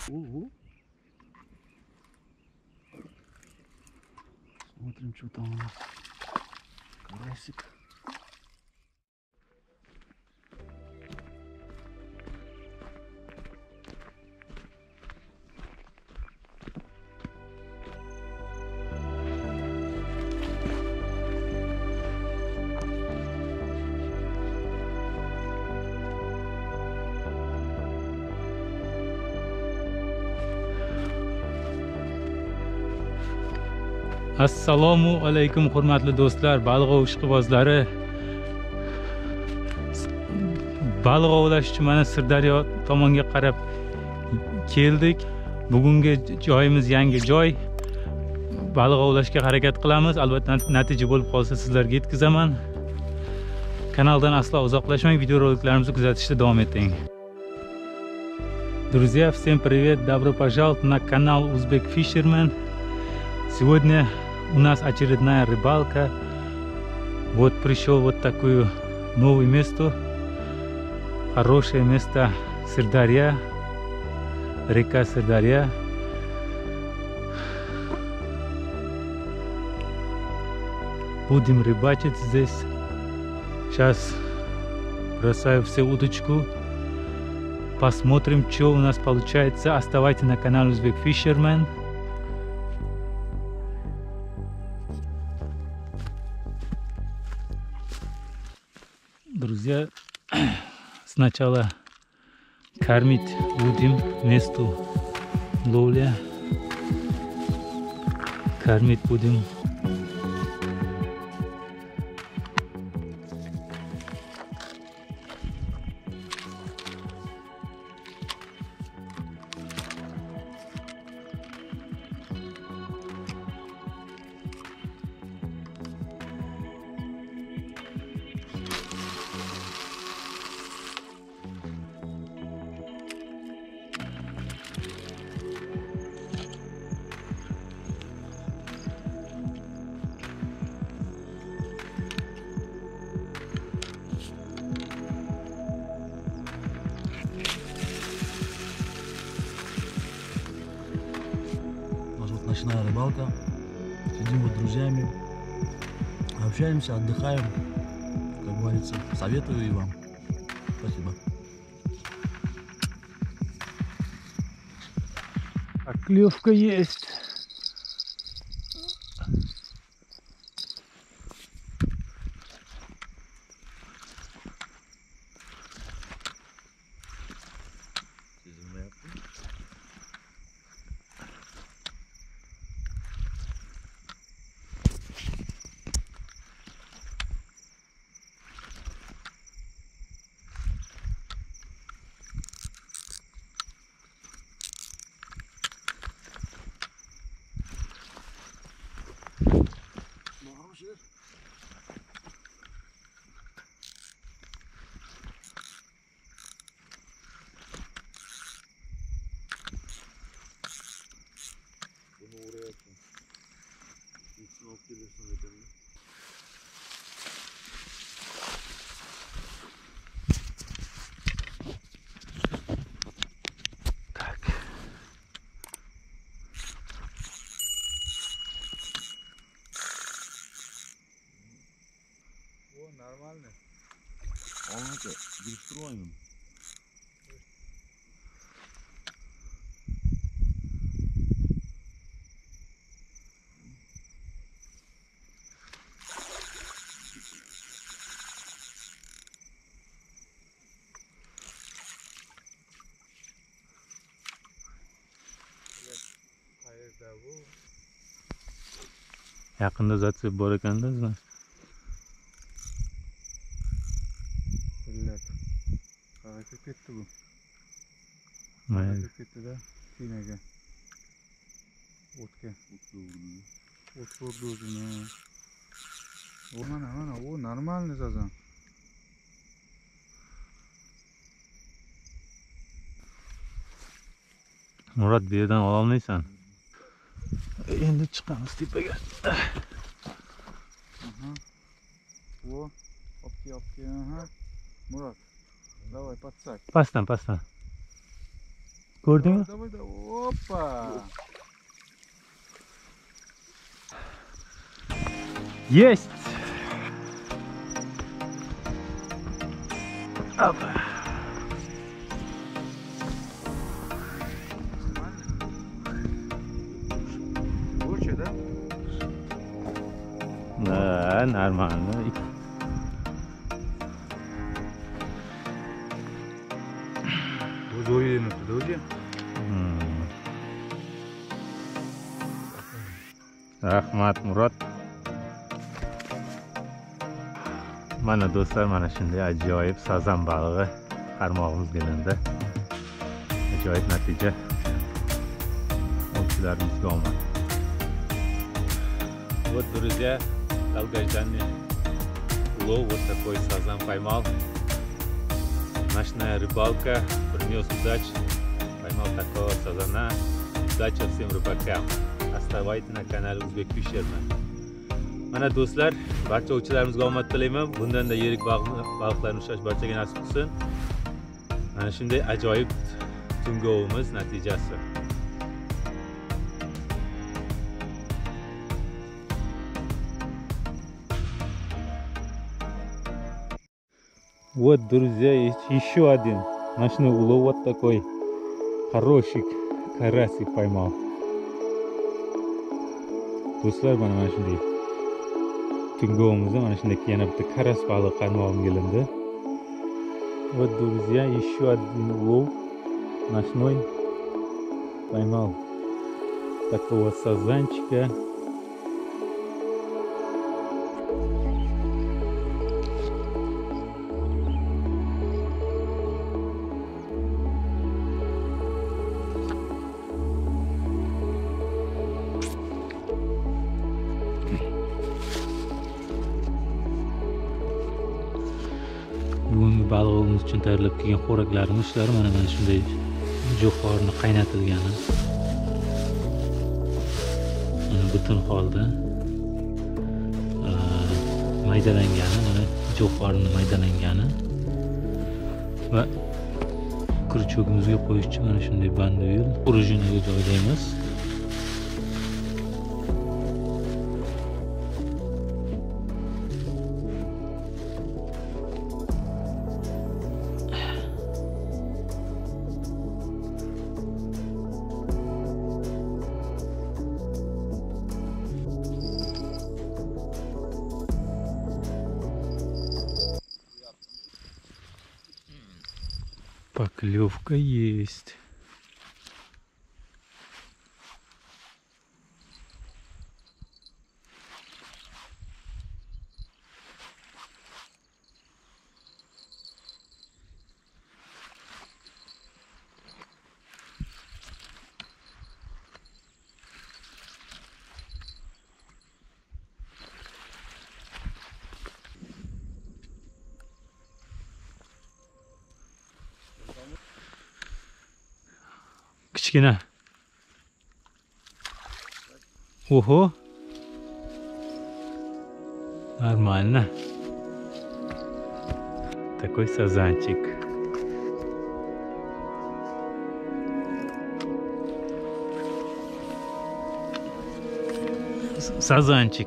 Ого. Смотрим, что там у нас. Карасик. Assalomu alaykum hurmatli do'stlar, baliq ov ishqibozlari. Baliq ovlash uchun mana Sirdaryo tomonga qarab keldik. Bugungi joyimiz yangi joy. Baliq ovlashga harakat qilamiz. Albatta natija bo'lib qolsa sizlarga yetkazaman. Kanaldan aslo uzoqlashmang, videoroliklarimizni kuzatishda davom eting. Друзья, всем привет! Добро пожаловать на канал Uzbek Fisherman. Сегодня у нас очередная рыбалка. Вот пришел вот такое новое место. Хорошее место Сырдарья. Река Сырдарья. Будем рыбачить здесь. Сейчас бросаю все удочку. Посмотрим, что у нас получается. Оставайтесь на канале Uzbek Fisherman. Друзья, сначала кормить будем место ловля. Кормить будем. Ночная рыбалка. Сидим вот с друзьями, общаемся, отдыхаем. Как говорится, советую и вам. Спасибо. Клевка есть. Нормально. Он это перестроен. Yaqinda zatsib bor ekanda, значит. Millat. Qaraga ketdi bu. Mayli. Qaraga ketdi-da, kemaga. O'tga. O't urdi o'zini. O mana, o normalniy sazan. Murat, bu yerdan ola olmaysan. Endi chiqamiz tepaga. О, опки, ага. Мурат, давай подсак. Pastdan. Gördün mü? Hoppa. Есть! Опа. Больше, да? Да, нормально. O'zi o'ylanibdi o'zi. Rahmat Murod. Mana do'stlar, mana shunday ajoyib sazan balig'i qarmog'imiz kelindi. Ajoyib natija. Ovchilarimizga omad. Вот, друзья, долгожданный улов, вот такой сазан поймал. Ночная рыбалка принес удачу. Поймал такого сазана. Удачи всем рыбакам. Оставайтесь на канале Uzbek Fisherman. Mana do'stlar, barcha ovchilarimizga omad tilayman. Bundan-da yirik baliqlarni ushlash barchaga nasib qilsin. Mana shunday ajoyib tungi ovimiz natijasi. Вот, друзья, есть еще один ночной улов. Вот такой хороший карасик поймал. Do'stlar, mana shunday tungi ovimizda mana shunday yana bitta karas balig'i qarmog'im kelindi. Вот, друзья, еще один улов ночной. Поймал такого сазанчика. Bugungi balig'imiz uchun tayyorlab kelgan xo'raklarimiz shular. Mana shunday jo'xorini qaynatilgani. Mana butun holda maydalangani, mana jo'xorini maydalangani va kurchogimizga qo'yish uchun mana shunday bandoyil prujinaga joylaymiz. Поклевка есть. Kichkina. Oho. Нормально. Такой сазанчик. Сазанчик.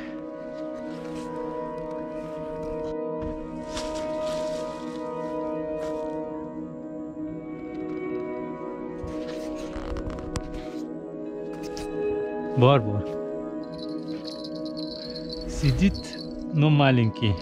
Бар. Сидит, но маленький.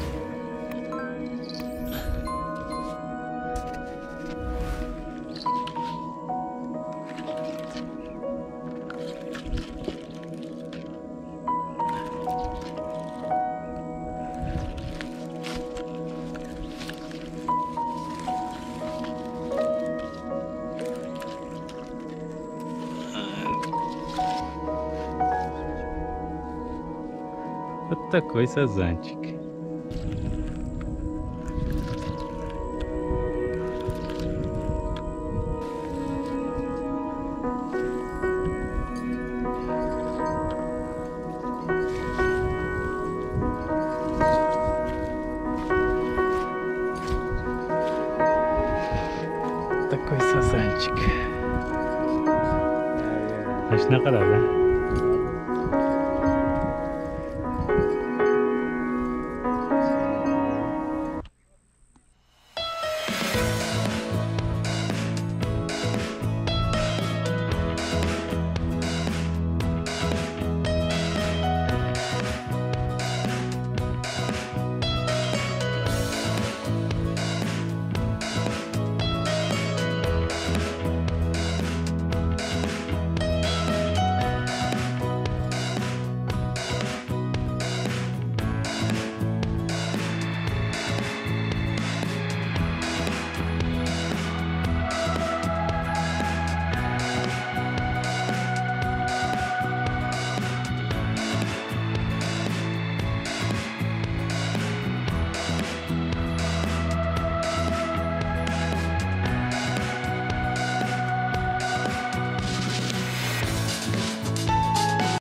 Вот такой сазанчик. Такой сазанчик. Shunaqalar.